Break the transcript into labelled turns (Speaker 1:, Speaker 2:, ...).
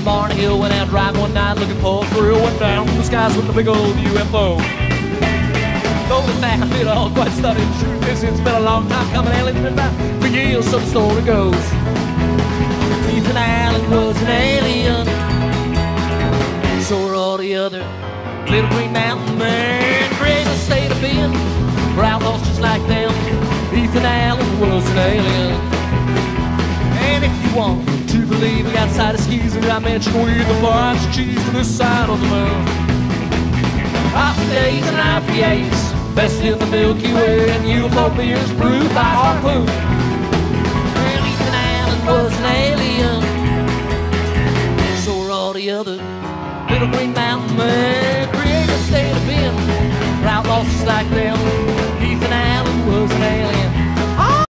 Speaker 1: from Barney Hill, went out driving one night looking for a thrill. Went down from the skies with the big old UFO. Though we found it all quite stunning. Truth is, it's been a long time coming. Aliens been back for years, so the story goes. Ethan Allen was an alien, so were all the other Little Green Mountain men. Created a state of being for outlaws just like them. Ethan Allen was an alien. And if you want to believe we got side of skis, and I mentioned we the flies cheese to this side of the moon. Off days and IPAs, best in the Milky Way, and UFO beers brewed by Harpoon.